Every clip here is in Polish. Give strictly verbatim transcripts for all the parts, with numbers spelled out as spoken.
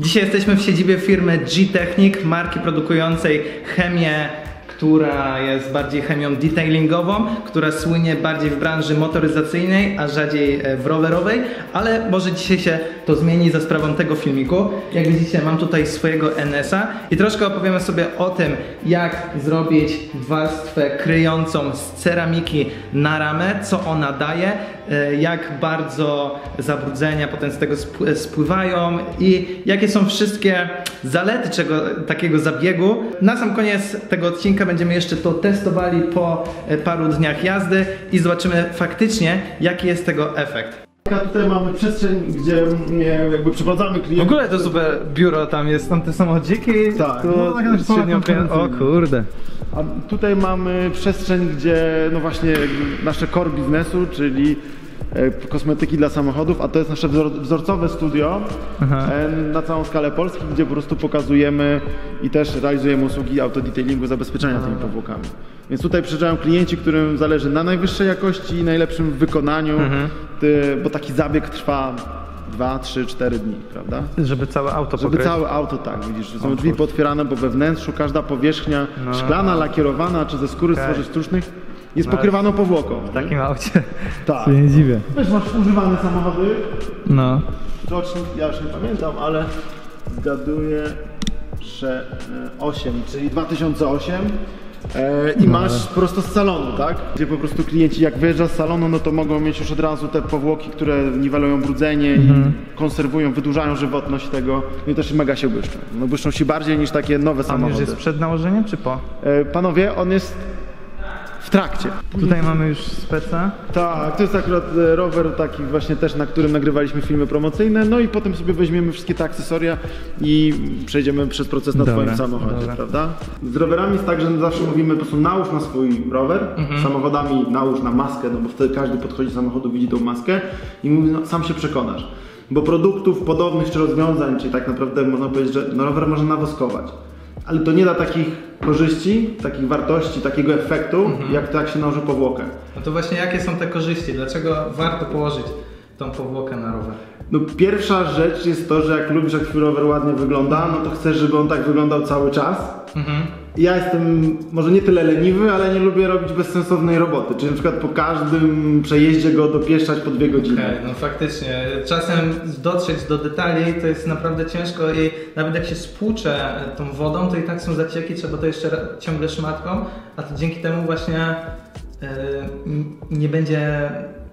Dzisiaj jesteśmy w siedzibie firmy G-Technic, marki produkującej chemię, która jest bardziej chemią detailingową, która słynie bardziej w branży motoryzacyjnej, a rzadziej w rowerowej, ale może dzisiaj się to zmieni za sprawą tego filmiku. Jak widzicie, mam tutaj swojego N S a i troszkę opowiemy sobie o tym, jak zrobić warstwę kryjącą z ceramiki na ramę, co ona daje, jak bardzo zabrudzenia potem z tego spływają i jakie są wszystkie zalety czego, takiego zabiegu. Na sam koniec tego odcinka będziemy jeszcze to testowali po paru dniach jazdy i zobaczymy faktycznie, jaki jest tego efekt. Tutaj mamy przestrzeń, gdzie jakby przeprowadzamy klientów. W ogóle to super biuro, tam jest, tam te samochodziki. Tak, tu no, taka średnio o kurde. A tutaj mamy przestrzeń, gdzie no właśnie nasze core biznesu, czyli kosmetyki dla samochodów, a to jest nasze wzor wzorcowe studio. Aha. Na całą skalę Polski, gdzie po prostu pokazujemy i też realizujemy usługi autodetailingu, zabezpieczenia tymi powłokami. Więc tutaj przyjeżdżają klienci, którym zależy na najwyższej jakości i najlepszym wykonaniu, mhm. ty, bo taki zabieg trwa dwa, trzy, cztery dni, prawda? Żeby całe auto Żeby pokryć. całe auto, tak, widzisz, są drzwi potwierane, bo we wnętrzu każda powierzchnia no. szklana, lakierowana, czy ze skóry okay. stworzyć sztucznych jest no, pokrywaną powłoką. W takim aucie. Tak. Nie dziwię. Wiesz, masz używane samochody. No. Rocznik, ja już nie pamiętam, ale zgaduję, że osiem, czyli dwa tysiące osiem. E, I no, masz ale... prosto z salonu, tak? Gdzie po prostu klienci jak wyjeżdża z salonu, no to mogą mieć już od razu te powłoki, które niwelują brudzenie mhm. i konserwują, wydłużają żywotność tego. No i też mega się błyszczą. No błyszczą się bardziej niż takie nowe samochody. On już jest przed nałożeniem czy po? E, panowie, on jest w trakcie. Tutaj mamy już speca. Tak, to jest akurat rower taki właśnie też, na którym nagrywaliśmy filmy promocyjne, no i potem sobie weźmiemy wszystkie te akcesoria i przejdziemy przez proces na dobra, twoim samochodzie, dobra. prawda? Z rowerami jest tak, że zawsze mówimy po prostu nałóż na swój rower, mhm. samochodami nałóż na maskę, no bo wtedy każdy podchodzi do samochodu, widzi tą maskę i mówi, no, sam się przekonasz. Bo produktów podobnych czy rozwiązań, czyli tak naprawdę można powiedzieć, że no, rower można nawoskować. Ale to nie da takich korzyści, takich wartości, takiego efektu, mhm. jak to jak się nałoży powłokę. No to właśnie jakie są te korzyści? Dlaczego warto położyć tą powłokę na rower? No pierwsza rzecz jest to, że jak lubisz, jak twój rower ładnie wygląda, no to chcesz, żeby on tak wyglądał cały czas. Mhm. Ja jestem może nie tyle leniwy, ale nie lubię robić bezsensownej roboty, czyli na przykład po każdym przejeździe go dopieszczać po dwie godziny. Okay, no faktycznie, czasem dotrzeć do detali to jest naprawdę ciężko i nawet jak się spłucze tą wodą, to i tak są zacieki, trzeba to jeszcze ciągle szmatką, a to dzięki temu właśnie yy, nie będzie...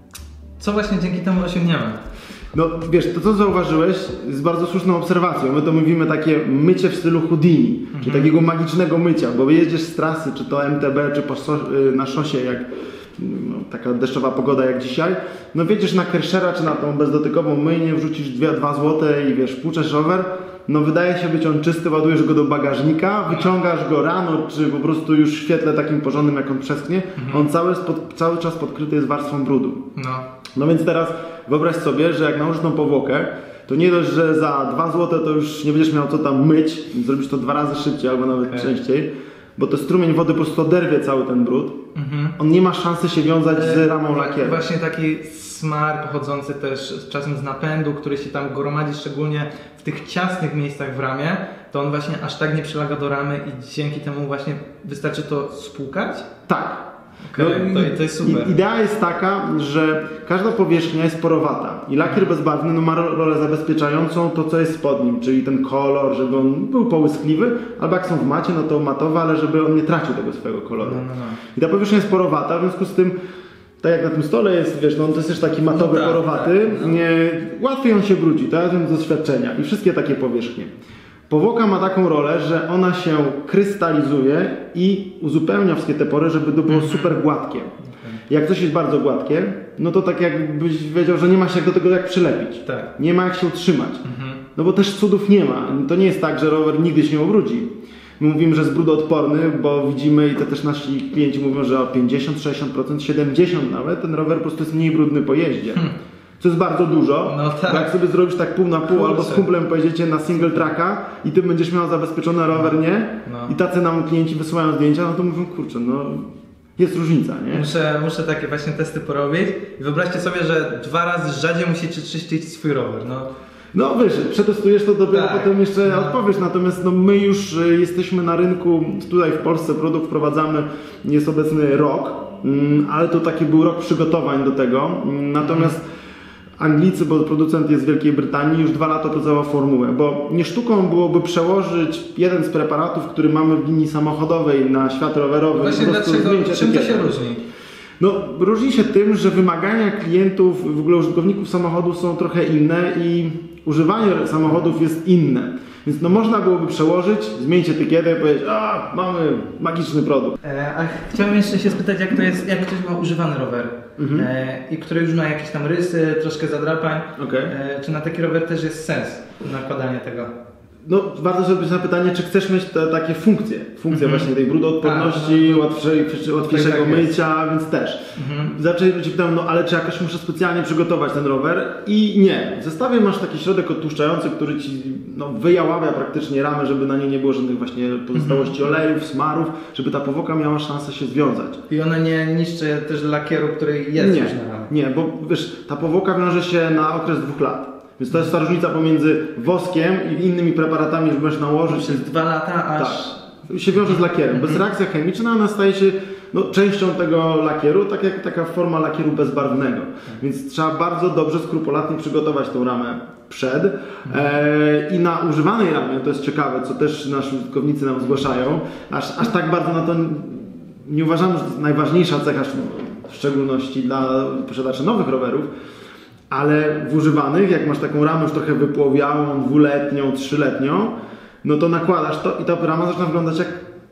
Co właśnie dzięki temu osiągniemy? No wiesz, to co zauważyłeś jest bardzo słuszną obserwacją. My to mówimy takie mycie w stylu Houdini, mhm. czyli takiego magicznego mycia, bo jedziesz z trasy, czy to M T B, czy po na szosie, jak no, taka deszczowa pogoda jak dzisiaj, no wiedziesz na Kershera, czy na tą bezdotykową myjnię, wrzucisz dwa złote i wiesz, płuczesz rower, no wydaje się być on czysty, ładujesz go do bagażnika, wyciągasz go rano, czy po prostu już w świetle takim porządnym, jak on przesknie, mhm. on cały, spod, cały czas podkryty jest warstwą brudu. No. No więc teraz wyobraź sobie, że jak nałożysz tą powłokę, to nie dość, że za dwa złote to już nie będziesz miał co tam myć, zrobisz to dwa razy szybciej albo nawet okay. częściej, bo to strumień wody po prostu oderwie cały ten brud. Mhm. On nie ma szansy się wiązać z ramą lakieru. Właśnie taki smar pochodzący też czasem z napędu, który się tam gromadzi, szczególnie w tych ciasnych miejscach w ramie, to on właśnie aż tak nie przylega do ramy i dzięki temu właśnie wystarczy to spłukać? Tak. Okay, no, to, to jest super. Idea jest taka, że każda powierzchnia jest porowata i lakier bezbarwny no, ma rolę zabezpieczającą to, co jest pod nim, czyli ten kolor, żeby on był połyskliwy, albo jak są w macie, no to matowe, ale żeby on nie tracił tego swojego koloru. No, no, no. I ta powierzchnia jest porowata, w związku z tym, tak jak na tym stole jest, wiesz, no to jest też taki matowy, no tak, porowaty, tak, no. nie, łatwiej on się brudzi, to ja wiem z doświadczenia i wszystkie takie powierzchnie. Powłoka ma taką rolę, że ona się krystalizuje i uzupełnia wszystkie te pory, żeby to było super gładkie. Jak coś jest bardzo gładkie, no to tak jakbyś wiedział, że nie ma się do tego jak przylepić. Tak. Nie ma jak się utrzymać. Mhm. No bo też cudów nie ma. To nie jest tak, że rower nigdy się nie ubrudzi. My mówimy, że jest brudoodporny, bo widzimy i to też nasi klienci mówią, że o pięćdziesiąt, sześćdziesiąt procent, siedemdziesiąt procent nawet ten rower po prostu jest mniej brudny po jeździe. Hmm. Co jest bardzo dużo, no tak. Jak sobie zrobisz tak pół na pół, kurczę. Albo z kumplem pojedziecie na single tracka i ty będziesz miał zabezpieczony rower, nie? No. I tacy nam klienci wysyłają zdjęcia, no to mówią, kurczę, no jest różnica, nie? Muszę, muszę takie właśnie testy porobić i wyobraźcie sobie, że dwa razy rzadziej musicie czyścić swój rower, no. No wiesz, przetestujesz to dopiero Tak. potem jeszcze No. odpowiesz, natomiast no, my już y, jesteśmy na rynku, tutaj w Polsce produkt wprowadzamy, jest obecny rok, mm, ale to taki był rok przygotowań do tego, mm, natomiast Anglicy, bo producent jest z Wielkiej Brytanii, już dwa lata opracował formułę, bo nie sztuką byłoby przełożyć jeden z preparatów, który mamy w linii samochodowej na świat rowerowy. Właśnie po prostu dlaczego, zmienić czym to etykietę. się różni? No, różni się tym, że wymagania klientów, w ogóle użytkowników samochodów są trochę inne i używanie samochodów jest inne. Więc no można byłoby przełożyć, zmienić etykietę i powiedzieć, a mamy magiczny produkt. E, a chciałem jeszcze się spytać, jak to jest, jak ktoś ma używany rower Mhm. e, i który już ma jakieś tam rysy, troszkę zadrapań, Okej. e, czy na taki rower też jest sens nakładanie tego? No, warto sobie odpowiedzieć na pytanie, czy chcesz mieć te takie funkcje. Funkcje Mhm. właśnie tej brudoodporności, A, no. łatwiej, łatwiejszego tak jest. mycia, więc też. Mhm. Zaczęli ludzie pytają, no ale czy jakoś muszę specjalnie przygotować ten rower? I nie. W zestawie masz taki środek odtłuszczający, który ci no, wyjaławia praktycznie ramę, żeby na niej nie było żadnych właśnie pozostałości Mhm. olejów, smarów, żeby ta powłoka miała szansę się związać. I ona nie niszczy też lakieru, który jest Nie, już na ramie. nie, bo wiesz, ta powłoka wiąże się na okres dwóch lat. Więc to jest ta różnica pomiędzy woskiem i innymi preparatami, że możesz nałożyć. Przez dwa lata aż... Tak, się wiąże z lakierem. Bez reakcja chemiczna ona staje się no, częścią tego lakieru, tak jak taka forma lakieru bezbarwnego. Więc trzeba bardzo dobrze, skrupulatnie przygotować tą ramę przed. E, I na używanej ramie, to jest ciekawe, co też nasi użytkownicy nam zgłaszają, aż, aż tak bardzo na to nie uważamy, że to jest najważniejsza cecha, w szczególności dla posiadaczy nowych rowerów, ale w używanych, jak masz taką ramę już trochę wypłowiałą, dwuletnią, trzyletnią, no to nakładasz to i ta rama zaczyna wyglądać jak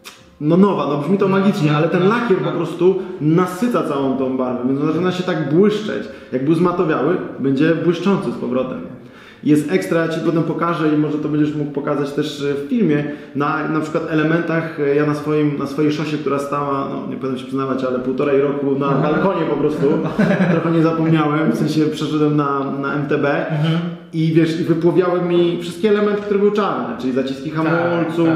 no nowa, no brzmi to magicznie, ale ten lakier po prostu nasyca całą tą barwę, więc on zaczyna się tak błyszczeć. Jak był zmatowiały, będzie błyszczący z powrotem. Jest ekstra, ja Ci potem pokażę i może to będziesz mógł pokazać też w filmie, na na przykład elementach, ja na, swoim, na swojej szosie, która stała, no nie będę się przyznawać, ale półtorej roku na balkonie po prostu, trochę nie zapomniałem, w sensie przeszedłem na, na M T B Mhm. i wiesz, i wypłowiały mi wszystkie elementy, które były czarne, czyli zaciski hamulców,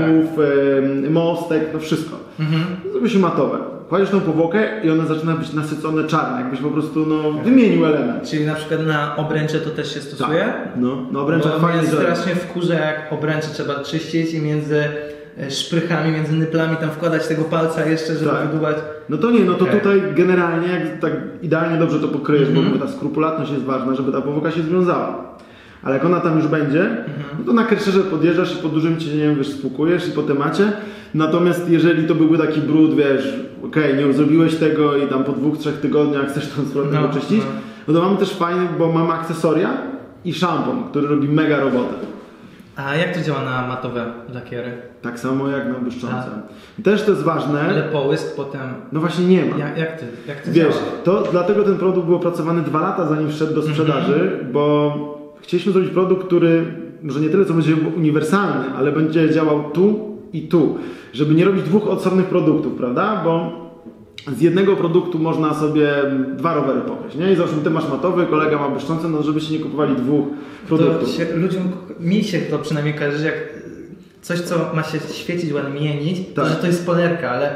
tak. mostek, no wszystko. Mhm. Zrobi się matowe. Kładziesz tą powłokę i one zaczynają być nasycone czarne, jakbyś po prostu no, wymienił element. Czyli na przykład na obręcze to też się stosuje? Tak. No, na obręczach Bo fajnie mnie zależy. strasznie wkurza, jak obręcze trzeba czyścić i między e, szprychami, między nyplami tam wkładać tego palca jeszcze, żeby Tak. wydubać. No to nie, no to Okej. tutaj generalnie jak tak idealnie dobrze to pokryjesz, Mhm. bo ta skrupulatność jest ważna, żeby ta powłoka się związała. Ale jak ona tam już będzie, Mhm. no to na kerszerze podjeżdżasz i po dużym cieniem, wiesz, spłukujesz i po temacie. Natomiast jeżeli to byłby taki brud, wiesz, okej, okay, nie zrobiłeś tego i tam po dwóch, trzech tygodniach chcesz to z powrotem No, oczyścić, no. no to mamy też fajny, bo mamy akcesoria i szampon, który robi mega robotę. A jak to działa na matowe lakiery? Tak samo jak na błyszczące. I też to jest ważne. Ale połysk potem... No właśnie nie ma. Jak, jak ty, jak ty Wiesz, działa? to dlatego ten produkt był opracowany dwa lata zanim wszedł do sprzedaży, bo chcieliśmy zrobić produkt, który może nie tyle co będzie uniwersalny, ale będzie działał tu i tu, żeby nie robić dwóch osobnych produktów, prawda? Bo z jednego produktu można sobie dwa rowery pokryć, nie? I załóżmy, ty masz matowy, kolega ma błyszczący, no żebyście nie kupowali dwóch To produktów. się, ludziom, mi się to przynajmniej kojarzy, jak coś, co ma się świecić, ładnie mienić, to Tak. że to jest polerka, ale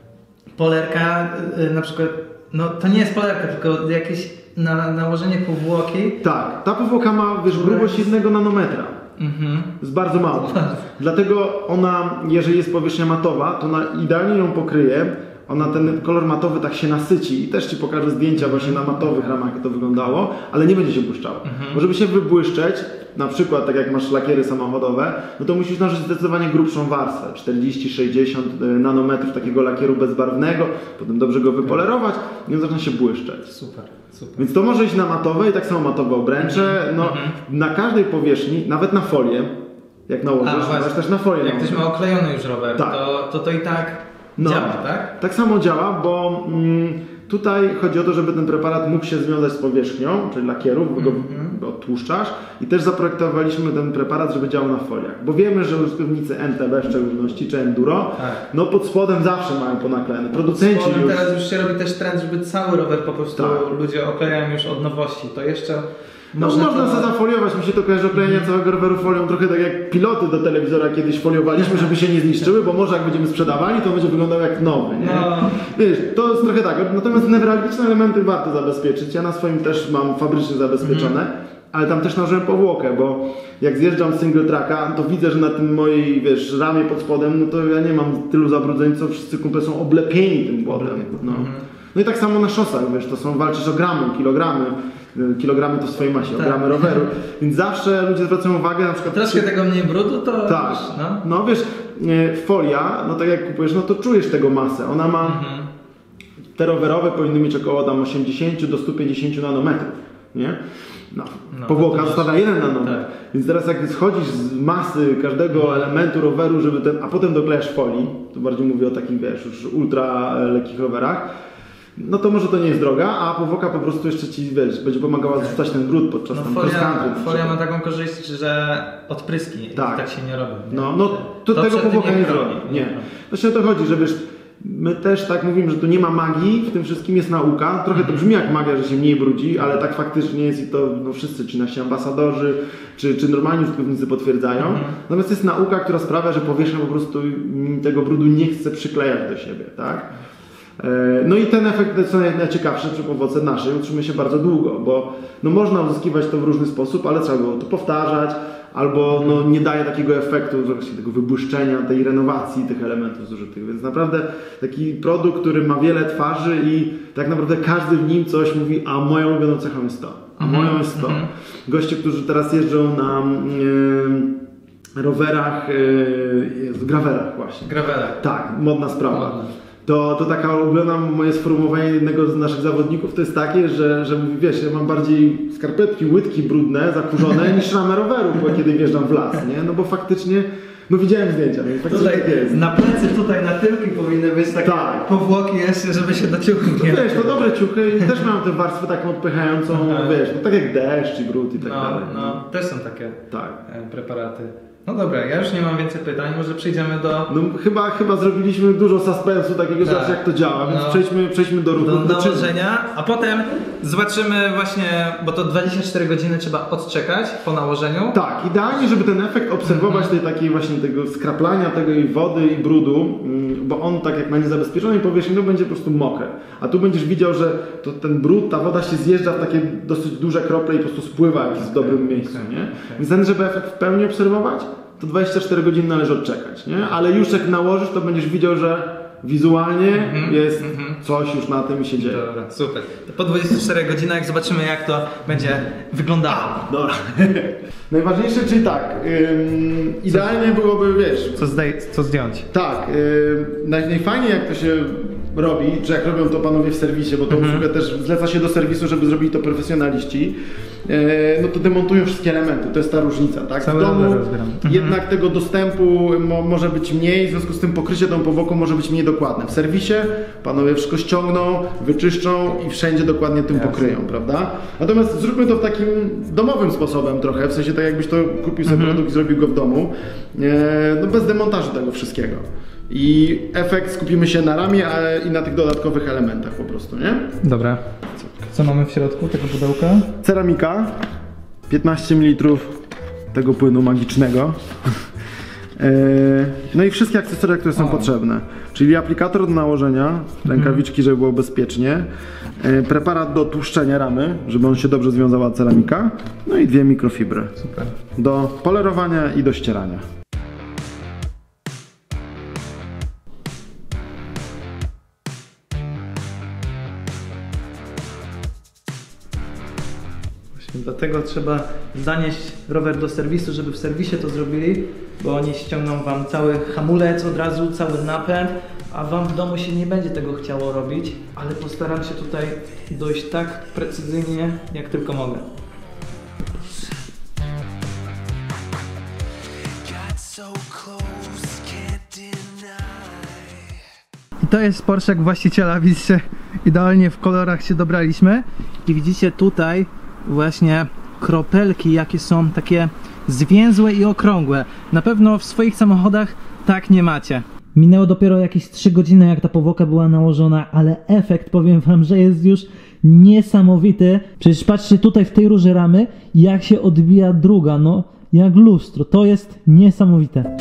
polerka yy, na przykład, no to nie jest polerka, tylko jakieś na, nałożenie powłoki. Tak, ta powłoka ma, wiesz, grubość jednego nanometra. Mhm. Jest bardzo mało. Dlatego ona, jeżeli jest powierzchnia matowa, to ona idealnie ją pokryje. Ona ten kolor matowy tak się nasyci i też Ci pokażę zdjęcia właśnie na matowych ramach, jak to wyglądało, ale nie będzie się błyszczało. Mhm. Bo żeby się wybłyszczeć, na przykład tak jak masz lakiery samochodowe, no to musisz nałożyć zdecydowanie grubszą warstwę, czterdzieści sześćdziesiąt nanometrów takiego lakieru bezbarwnego, potem dobrze go wypolerować i on zaczyna się błyszczeć. Super, super. Więc to może iść na matowe i tak samo matowe obręcze, no Mhm. na każdej powierzchni, nawet na folię, jak nałożysz, A, możesz też na folię jak ktoś nałożyć. ma oklejony już rower, Tak. to, to to i tak No. działa, tak? Tak samo działa, bo mm, tutaj chodzi o to, żeby ten preparat mógł się związać z powierzchnią, czyli lakierów, bo go Mhm. odtłuszczasz i też zaprojektowaliśmy ten preparat, żeby działał na foliach, bo wiemy, że użytkownicy N T B w szczególności, czy Enduro, Tak. no pod spodem zawsze mają ponaklejane. Producenci Powiem, już... teraz już się robi też trend, żeby cały rower po prostu Tak. ludzie oklejają już od nowości. To jeszcze No można, to- sobie zafoliować, mi się to kojarzy oklejanie całego roweru folią, trochę tak jak piloty do telewizora kiedyś foliowaliśmy, żeby się nie zniszczyły, bo może jak będziemy sprzedawali, to będzie wyglądał jak nowy, nie? No. Wiesz, to jest trochę tak, natomiast newralgiczne elementy warto zabezpieczyć, ja na swoim też mam fabrycznie zabezpieczone, ale tam też nałożyłem powłokę, bo jak zjeżdżam single tracka, to widzę, że na tym mojej, wiesz, ramie pod spodem, no to ja nie mam tylu zabrudzeń, co wszyscy kumple są oblepieni tym błotem. No. Mhm. no i tak samo na szosach, wiesz, to są, walczysz o gramy, kilogramy, kilogramy to w swojej masie, tak. o gramy roweru, więc zawsze ludzie zwracają uwagę, na przykład... Troszkę tego mniej brudu, to... Tak, Wiesz, no. no wiesz, folia, no tak jak kupujesz, no to czujesz tego masę, ona ma... Mhm. Te rowerowe powinny mieć około tam osiemdziesiąt do stu pięćdziesięciu nanometrów, nie? No, no powłoka zostawia jeden nanometr, tak. więc teraz jak schodzisz z masy każdego elementu roweru, żeby ten, a potem doklejasz folii, to bardziej mówię o takich, wiesz, już ultra lekkich rowerach, no to może to nie jest droga, a powłoka po prostu jeszcze ci, wiesz, będzie pomagała zrzucać ten brud podczas no, tam folia, cross-country. folia ma taką korzyść, że odpryski tak, tak się nie robi. Nie? No, no to, to tego powłoka nie zrobi. Nie. Właśnie o to chodzi, że wiesz, my też tak mówimy, że tu nie ma magii, w tym wszystkim jest nauka. Trochę to brzmi jak magia, że się mniej brudzi, ale tak faktycznie jest i to no, wszyscy, czy nasi ambasadorzy, czy, czy normalni użytkownicy potwierdzają. Mhm. Natomiast jest nauka, która sprawia, że powierzchnia po prostu tego brudu nie chce przyklejać do siebie, tak? No i ten efekt, co najciekawsze przy powłoce naszej, utrzymuje się bardzo długo, bo no, można uzyskiwać to w różny sposób, ale trzeba było to powtarzać, albo no, nie daje takiego efektu, właśnie tego wybłyszczenia, tej renowacji tych elementów zużytych. Więc naprawdę taki produkt, który ma wiele twarzy i tak naprawdę każdy w nim coś mówi, a moją ulubioną cechą jest to, a moją jest to. Mm-hmm. Goście, którzy teraz jeżdżą na yy, rowerach, yy, gravelach właśnie. Gravelach. Tak, modna sprawa. Modna. To, to taka ulubiona moje sformułowanie jednego z naszych zawodników to jest takie, że, że mówi, wiesz, ja mam bardziej skarpetki, łydki brudne, zakurzone niż ramę roweru, bo kiedy wjeżdżam w las, nie? No bo faktycznie, no widziałem zdjęcia, więc faktycznie tutaj, tak jest. Na plecy tutaj na tyłki powinny być takie tak. powłoki jeszcze, żeby się do ciuchu nie... No wiesz, to dobre ciuchy i też mam tę warstwę taką odpychającą, Aha. wiesz, no tak jak deszcz i brud i tak no, dalej. No, no, też są takie tak. preparaty. No dobra, ja już nie mam więcej pytań, może przejdziemy do... No chyba, chyba zrobiliśmy dużo suspensu takiego, tak. jak to działa, więc no. przejdźmy, przejdźmy do ruchu. Do nałożenia, a potem zobaczymy właśnie, bo to dwadzieścia cztery godziny trzeba odczekać po nałożeniu. Tak, idealnie, żeby ten efekt obserwować tej takiej właśnie tego skraplania tego i wody i brudu, bo on tak jak na niezabezpieczonej powierzchni, no będzie po prostu mokre. A tu będziesz widział, że to ten brud, ta woda się zjeżdża w takie dosyć duże krople i po prostu spływa jak jest w dobrym miejscu, nie? Okay. Więc ten, żeby efekt w pełni obserwować, to dwadzieścia cztery godziny należy odczekać, nie? Ale już jak nałożysz, to będziesz widział, że wizualnie mm-hmm, jest mm-hmm. coś już na tym i się dzieje. Dobra, super. To po dwudziestu czterech godzinach zobaczymy, jak to będzie wyglądało. Dobra. Najważniejsze, czyli tak, ym, idealnie byłoby, wiesz... Co, zdaj, co zdjąć? Tak, yy, najfajniej jak to się robi, czy jak robią to panowie w serwisie, bo to mm-hmm. usługę też zleca się do serwisu, żeby zrobili to profesjonaliści, yy, no to demontują wszystkie elementy, to jest ta różnica, tak? Całe w domu mm-hmm. jednak tego dostępu mo, może być mniej, w związku z tym pokrycie tą powłoką może być mniej dokładne. W serwisie panowie wszystko ściągną, wyczyszczą i wszędzie dokładnie tym Jasne. pokryją, prawda? Natomiast zróbmy to w takim domowym sposobem trochę, w sensie tak jakbyś to kupił sobie mm-hmm. produkt i zrobił go w domu, yy, no bez demontażu tego wszystkiego. I efekt skupimy się na ramie a, i na tych dodatkowych elementach po prostu, nie? Dobra. Co mamy w środku tego pudełka? Ceramika, piętnaście mililitrów tego płynu magicznego. No i wszystkie akcesoria, które są o. potrzebne. Czyli aplikator do nałożenia, rękawiczki, żeby było bezpiecznie, preparat do tłuszczenia ramy, żeby on się dobrze związała ceramika, no i dwie mikrofibry. Super. Do polerowania i do ścierania. Dlatego trzeba zanieść rower do serwisu, żeby w serwisie to zrobili, bo oni ściągną wam cały hamulec od razu, cały napęd, a wam w domu się nie będzie tego chciało robić, ale postaram się tutaj dojść tak precyzyjnie, jak tylko mogę. I to jest Porsche właściciela, widzicie, idealnie w kolorach się dobraliśmy i widzicie tutaj właśnie kropelki, jakie są takie zwięzłe i okrągłe. Na pewno w swoich samochodach tak nie macie. Minęło dopiero jakieś trzy godziny, jak ta powłoka była nałożona, ale efekt, powiem wam, że jest już niesamowity. Przecież patrzcie tutaj w tej rurze ramy, jak się odbija druga, no jak lustro. To jest niesamowite.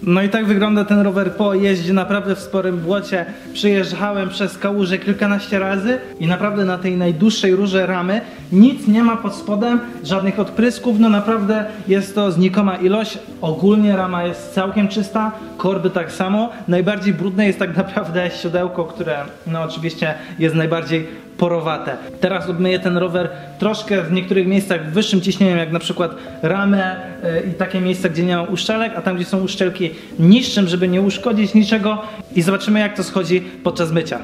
No i tak wygląda ten rower po jeździe naprawdę w sporym błocie. Przyjeżdżałem przez kałużę kilkanaście razy i naprawdę na tej najdłuższej rurze ramy nic nie ma pod spodem, żadnych odprysków, no naprawdę jest to znikoma ilość. Ogólnie rama jest całkiem czysta, korby tak samo. Najbardziej brudne jest tak naprawdę siodełko, które no oczywiście jest najbardziej porowate. Teraz odmyję ten rower troszkę w niektórych miejscach wyższym ciśnieniem, jak na przykład ramę yy, i takie miejsca, gdzie nie ma uszczelek, a tam, gdzie są uszczelki, niższym, żeby nie uszkodzić niczego, i zobaczymy, jak to schodzi podczas mycia.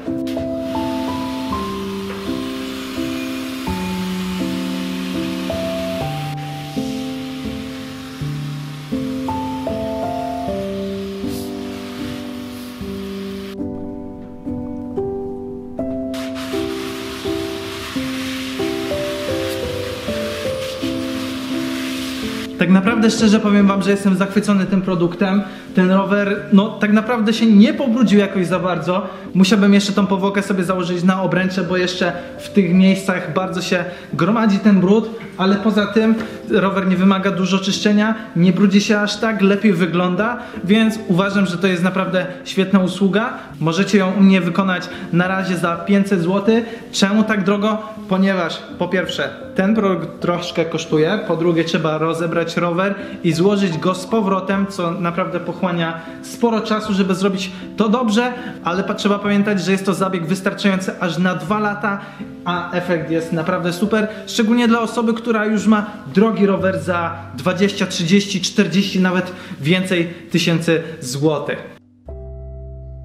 Tak naprawdę szczerze powiem wam, że jestem zachwycony tym produktem. Ten rower, no tak naprawdę się nie pobrudził jakoś za bardzo. Musiałbym jeszcze tą powłokę sobie założyć na obręcze, bo jeszcze w tych miejscach bardzo się gromadzi ten brud, ale poza tym rower nie wymaga dużo czyszczenia, nie brudzi się aż tak, lepiej wygląda, więc uważam, że to jest naprawdę świetna usługa. Możecie ją u mnie wykonać na razie za pięćset złotych. Czemu tak drogo? Ponieważ po pierwsze ten produkt troszkę kosztuje, po drugie trzeba rozebrać rower i złożyć go z powrotem, co naprawdę pochłania sporo czasu, żeby zrobić to dobrze, ale trzeba pamiętać, że jest to zabieg wystarczający aż na dwa lata, a efekt jest naprawdę super, szczególnie dla osoby, która już ma drogi rower za dwadzieścia, trzydzieści, czterdzieści, nawet więcej tysięcy złotych.